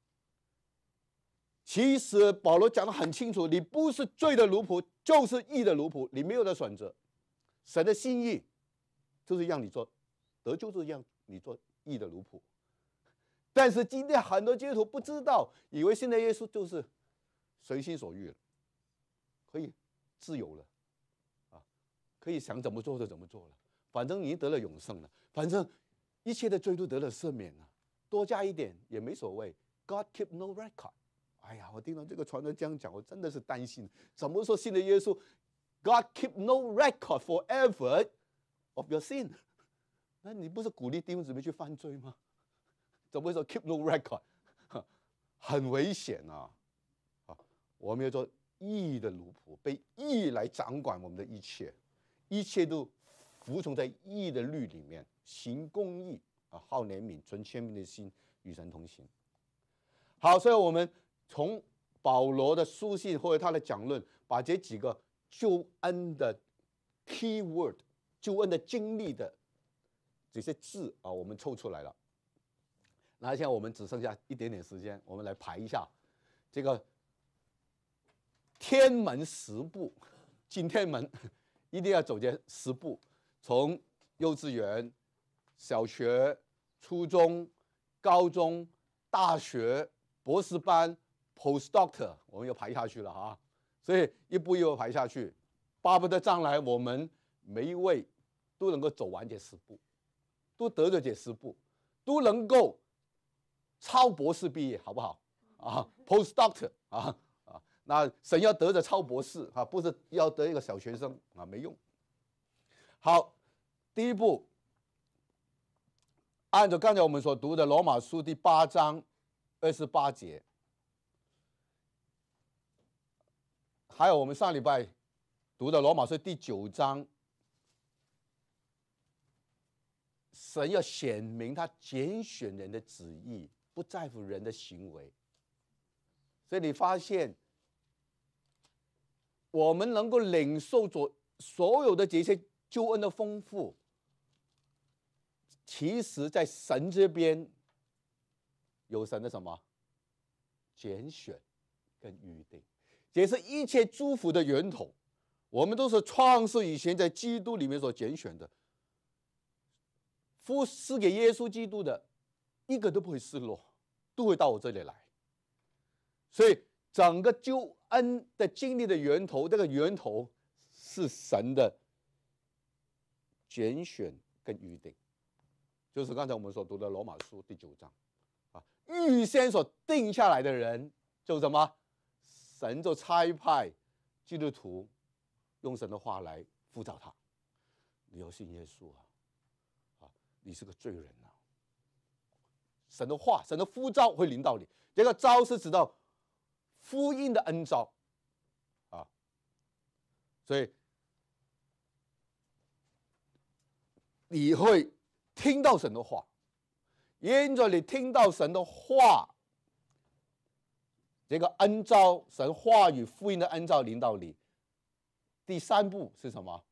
其实保罗讲得很清楚，你不是罪的奴仆，就是义的奴仆，你没有的选择。神的心意就是让你做得救，就是让你做义的奴仆。但是今天很多基督徒不知道，以为信的耶稣就是随心所欲了，可以自由了，啊，可以想怎么做就怎么做了，反正已经得了永生了，反正一切的罪都得了赦免了，多加一点也没所谓。God keep no record。哎呀，我听到这个传道这样讲，我真的是担心，怎么说信的耶稣 ，God keep no record forever of your sin？ 那你不是鼓励弟兄姊妹去犯罪吗？怎么会说 keep no record？ 很危险啊！啊，我们要做义的奴仆，被义来掌管我们的一切，一切都服从在义的律里面，行公义啊，好怜悯，存谦卑的心，与神同行。好，所以我们从保罗的书信或者他的讲论，把这几个救恩的 key word、救恩的经历的这些字啊，我们抽出来了。那现在我们只剩下一点点时间，我们来排一下这个天门十步，进天门一定要走这十步，从幼稚园、小学、初中、高中、大学、博士班、postdoctor， 我们又排下去了哈。所以一步一步排下去，巴不得将来我们每一位都能够走完这十步，都得着这十步，都能够超博士毕业，好不好？啊 ，postdoctor 啊啊，那神要得着超博士啊，不是要得一个小学生啊，没用。好，第一步，按照刚才我们所读的罗马书第八章二十八节，还有我们上礼拜读的罗马书第九章，神要显明他拣选人的旨意，不在乎人的行为。所以你发现，我们能够领受着所有的这些救恩的丰富，其实在神这边有神的什么拣选跟预定，这是一切祝福的源头。 我们都是创世以前在基督里面所拣选的，父赐给耶稣基督的，一个都不会失落，都会到我这里来。所以整个救恩的经历的源头，这个源头是神的拣选跟预定，就是刚才我们所读的罗马书第九章啊，预先所定下来的人，就什么？神就差派基督徒用神的话来呼召他，你要信耶稣啊，啊，你是个罪人啊。神的话，神的呼召会临到你，这个召是指到福音的恩召啊，所以你会听到神的话，因着你听到神的话，这个恩召，神话语福音的恩召临到你。第三步是什么？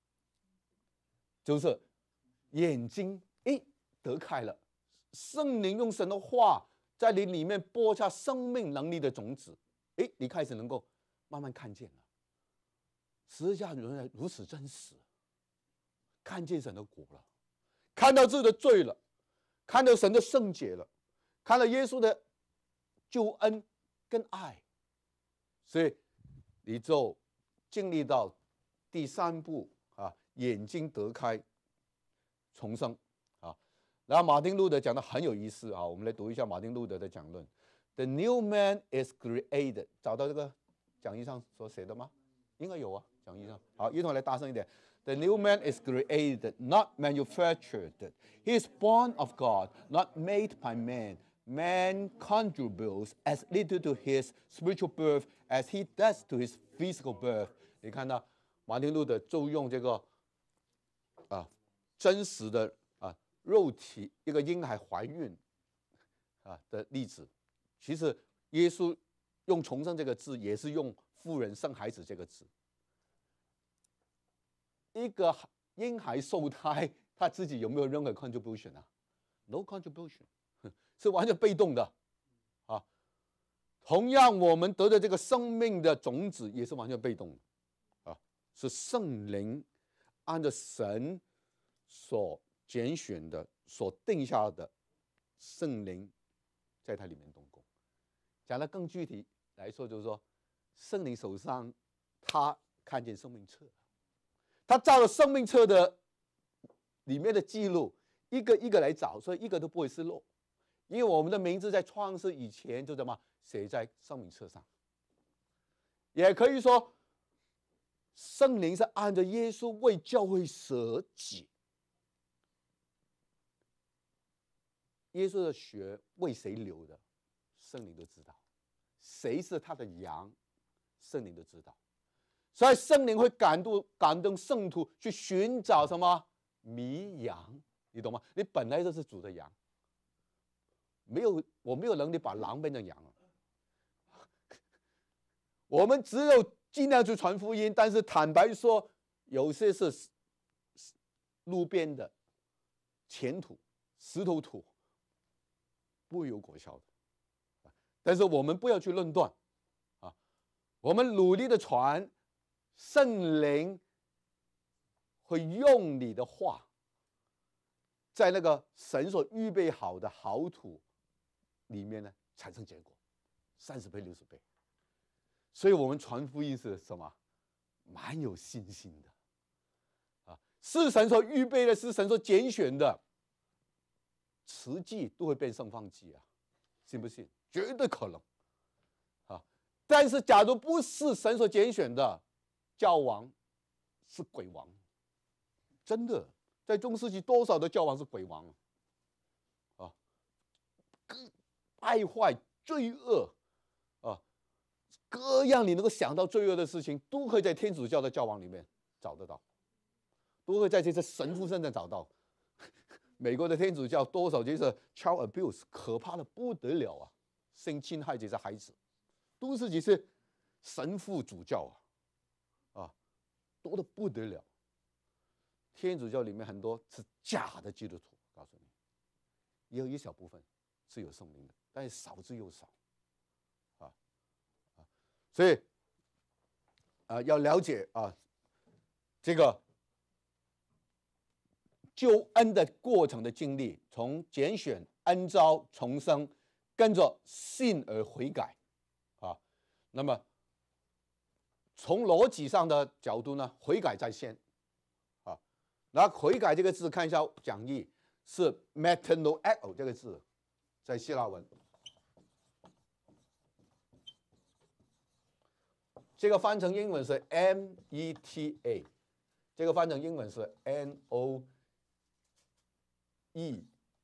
就是眼睛诶得开了，圣灵用神的话在你里面播下生命能力的种子，诶，你开始能够慢慢看见了，十字架原来如此真实，看见神的果了，看到自己的罪了，看到神的圣洁了，看到耶稣的救恩跟爱，所以你就经历到第三步啊，眼睛得开，重生啊。然后马丁路德讲的很有意思啊，我们来读一下马丁路德的讲论。The new man is created， 找到这个讲义上所写的吗？应该有啊，讲义上。好，一同来大声一点。The new man is created, not manufactured. He is born of God, not made by man. Man contributes as little to his spiritual birth as he does to his physical birth。你看到马丁路德就用这个啊真实的啊肉体一个婴孩怀孕啊的例子，其实耶稣用重生这个字，也是用妇人生孩子这个字。一个婴孩受胎，他自己有没有任何 contribution 啊 ？No contribution， 是完全被动的啊。同样，我们得的这个生命的种子也是完全被动的啊，是圣灵按照神所拣选的、所定下的圣灵在它里面动工。讲得更具体来说，就是说，圣灵手上他看见生命册。他照了生命册的里面的记录，一个一个来找，所以一个都不会失落，因为我们的名字在创世以前就怎么写在生命册上。也可以说，圣灵是按照耶稣为教会舍己，耶稣的血为谁流的，圣灵都知道，谁是他的羊，圣灵都知道。所以圣灵会感动感动圣徒去寻找什么迷羊，你懂吗？你本来就是主的羊，没有我没有能力把狼变成羊了。我们只有尽量去传福音，但是坦白说，有些是路边的浅土、石头土，不会有果效的。但是我们不要去论断啊，我们努力的传。圣灵会用你的话，在那个神所预备好的好土里面呢，产生结果，三十倍、六十倍。所以我们传福音是什么？蛮有信心的啊！是神所预备的，是神所拣选的，慈济都会变盛放剂啊！信不信？绝对可能啊！但是假如不是神所拣选的，教王是鬼王，真的，在中世纪多少的教王是鬼王啊？败坏、罪恶啊，各样你能够想到罪恶的事情，都可以在天主教的教王里面找得到，都会在这些神父身上找到。美国的天主教多少就是 child abuse， 可怕的不得了啊！性侵害这些孩子，都是这些神父主教啊。多得不得了，天主教里面很多是假的基督徒，告诉你，也有一小部分是有圣灵的，但是少之又少，啊啊，所以啊要了解啊这个救恩的过程的经历，从拣选、恩召、重生，跟着信而悔改啊。那么从逻辑上的角度呢，悔改在先啊。那悔改这个字，看一下讲义，是 metanoeo 这个字，在希腊文。这个翻成英文是 M E T A， 这个翻成英文是 N O E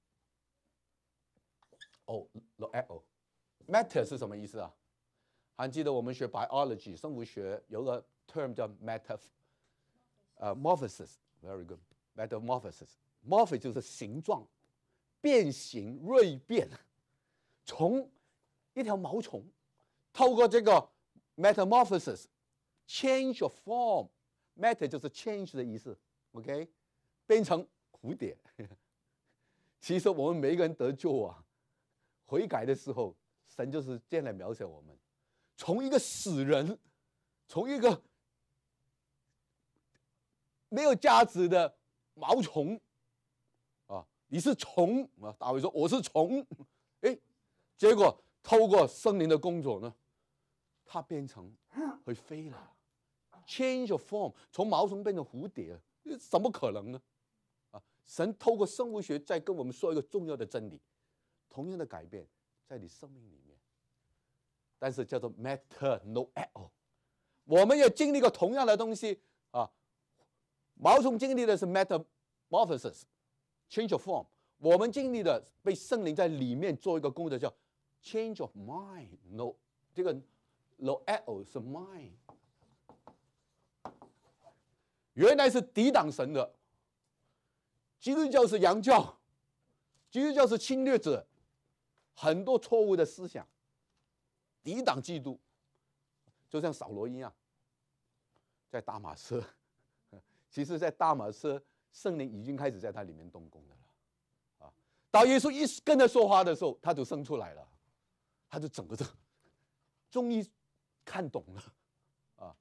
O L Matter 是什么意思啊？还记得我们学 biology 生物学有个 term 叫 metamorphosis， 呃 morphosis，very good metamorphosis，morph 就是形状、变形、锐变，从一条毛虫透过这个 metamorphosis change of form，matter 就是 change 的意思 ，OK， 变成蝴蝶。其实我们每一个人得救啊，悔改的时候，神就是这样来描写我们，从一个死人，从一个没有价值的毛虫啊，你是虫啊，大卫说我是虫，哎，结果透过圣灵的工作呢，它变成会飞了 ，change of form， 从毛虫变成蝴蝶，怎么可能呢？啊，神透过生物学在跟我们说一个重要的真理，同样的改变在你生命里面，但是叫做 metanoeo， 我们也经历过同样的东西啊。毛虫经历的是 metamorphosis，change of form， 我们经历的被圣灵在里面做一个工作叫 change of mind，no， 这个 noeo 是 mind， 原来是抵挡神的，基督教是洋教，基督教是侵略者，很多错误的思想，抵挡基督，就像扫罗一样，在大马色。其实，在大马色，圣灵已经开始在他里面动工的了，啊！当耶稣一跟他说话的时候，他就生出来了，他就整个这，终于看懂了，啊！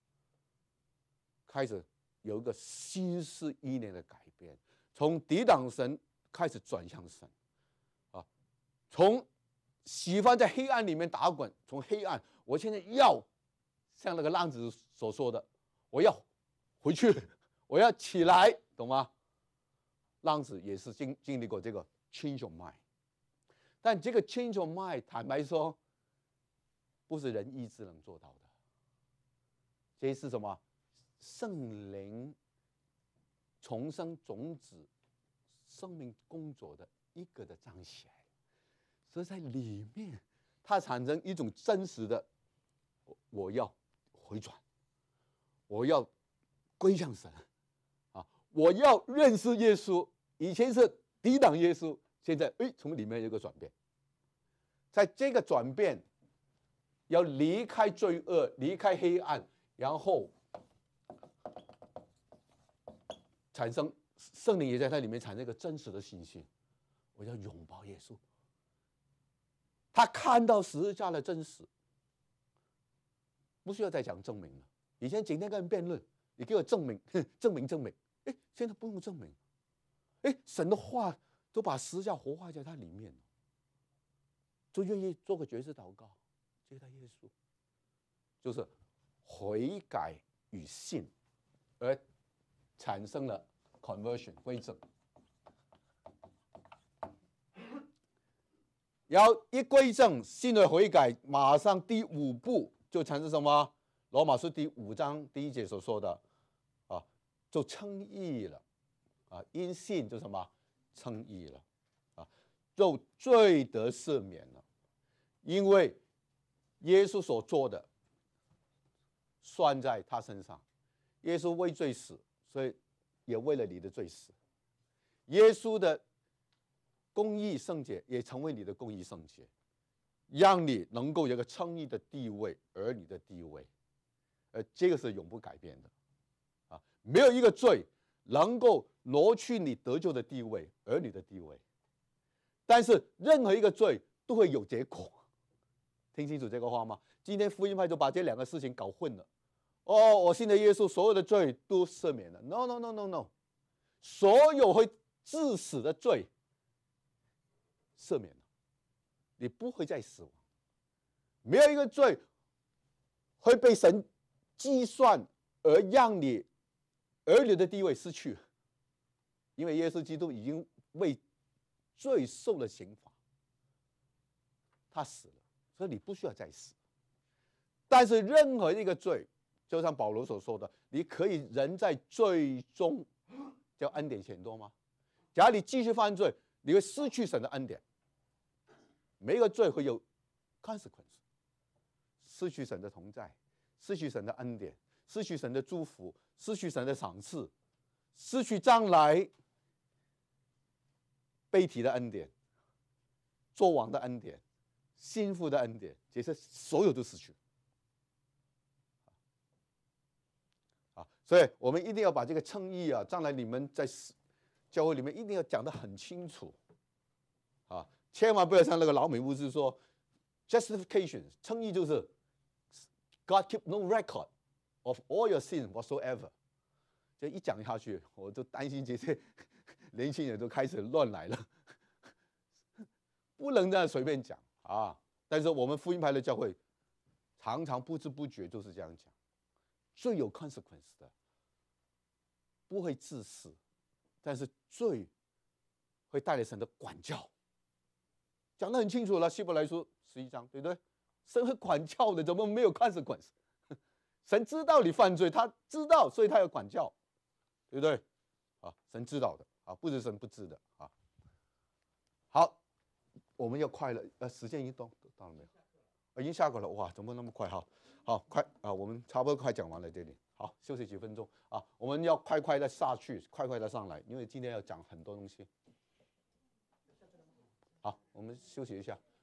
开始有一个心思意念的改变，从抵挡神开始转向神，啊！从喜欢在黑暗里面打滚，从黑暗，我现在要像那个浪子所说的，我要回去。我要起来，懂吗？浪子也是经经历过这个 change of mind， 但这个 change of mind， 坦白说，不是人意志能做到的。这是什么？圣灵重生种子生命工作的一个的彰显，所以在里面，它产生一种真实的，我要回转，我要归向神。我要认识耶稣，以前是抵挡耶稣，现在哎，从里面有个转变。在这个转变，要离开罪恶，离开黑暗，然后产生圣灵也在它里面产生一个真实的信心。我要拥抱耶稣，他看到十字架的真实，不需要再讲证明了。以前整天跟人辩论，你给我证明，证明，证明。哎，现在不用证明，哎，神的话都把十字架活化在他里面，就愿意做个决志祷告，接待耶稣，就是悔改与信，而产生了 conversion 归正。然后一归正，信而悔改，马上第五步就产生什么？罗马书第五章第一节所说的。就称义了，啊，因信就什么称义了，啊，就罪得赦免了，因为耶稣所做的算在他身上，耶稣为罪死，所以也为了你的罪死，耶稣的公义圣洁也成为你的公义圣洁，让你能够有个称义的地位，儿女的地位，而这个是永不改变的。没有一个罪能够挪去你得救的地位，儿女的地位。但是任何一个罪都会有结果，听清楚这个话吗？今天福音派就把这两个事情搞混了。 哦，我信的耶稣，所有的罪都赦免了。No no no no no， 所有会致死的罪赦免了，你不会再死亡。没有一个罪会被神计算而让你儿女的地位失去，因为耶稣基督已经为罪受了刑罚，他死了，所以你不需要再死。但是任何一个罪，就像保罗所说的，你可以人在罪中，叫恩典显多吗？假如你继续犯罪，你会失去神的恩典。每一个罪会有 consequence， 失去神的同在，失去神的恩典，失去神的祝福，失去神的赏赐，失去将来被提的恩典，做王的恩典，幸福的恩典，这些所有都失去。啊，所以我们一定要把这个称义啊，将来你们在教会里面一定要讲得很清楚，啊，千万不要像那个老美牧师说 ，justification 称义就是 God keep no record of all your sin whatsoever。这一讲下去，我就担心这些年轻人都开始乱来了，不能这样随便讲啊！但是我们福音派的教会常常不知不觉就是这样讲，最有 consequence 的，不会致死，但是罪会带来神的管教，讲得很清楚了。希伯来书十一章，对不对？神会管教的，怎么没有 consequence？ 神知道你犯罪，他知道，所以他要管教，对不对？啊，神知道的啊，不是神不知的啊。好，我们要快了，呃，时间已经到到了没有？已经下课了，哇，怎么那么快？哈，好快啊，我们差不多快讲完了这里。好，休息几分钟啊，我们要快快的下去，快快的上来，因为今天要讲很多东西。好，我们休息一下。